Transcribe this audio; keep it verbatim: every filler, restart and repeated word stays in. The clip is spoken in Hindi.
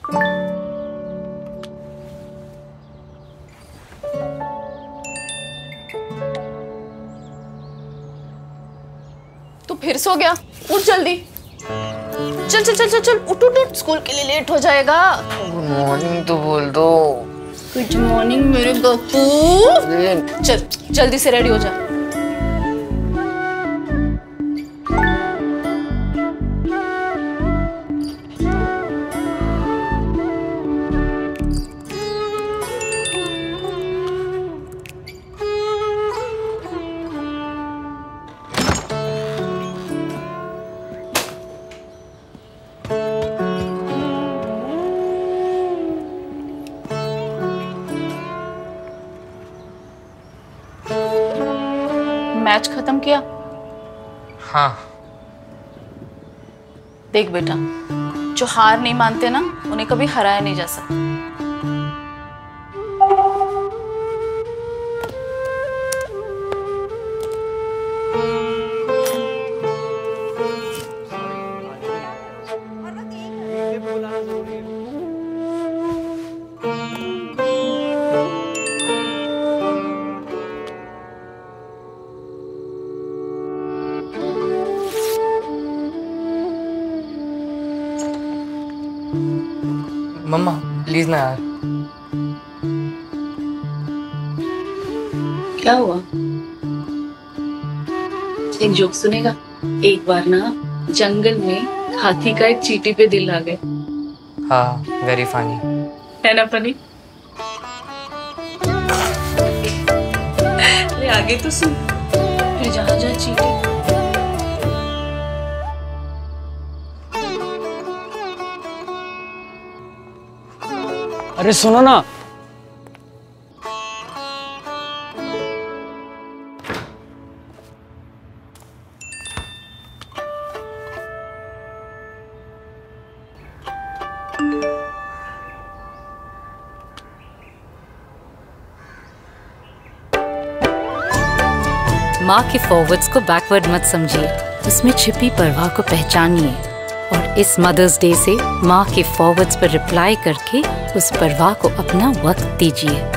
तू फिर सो गया? उठ जल्दी, चल चल चल चल चल उठ उठ उठ, स्कूल के लिए लेट हो जाएगा। गुड मॉर्निंग तो बोल दो। गुड मॉर्निंग मेरे बप्पू। चल जल्दी से रेडी हो जा। मैच खत्म किया? हाँ। देख बेटा, जो हार नहीं मानते ना, उन्हें कभी हराया नहीं जा सकता। मम्मा प्लीज ना यार। क्या हुआ? एक जोक सुनेगा? एक बार ना जंगल में हाथी का एक चींटी पे दिल आ गया। हाँ, वेरी फनी है ना फनी? ले आगे तो सुन। फिर जहाँ जहाँ चींटी। अरे सुनो ना। माँ के फॉरवर्ड्स को बैकवर्ड मत समझिए, उसमें छिपी परवाह को पहचानिए और इस मदर्स डे से माँ के फॉरवर्ड्स पर रिप्लाई करके उस परवाह को अपना वक्त दीजिए।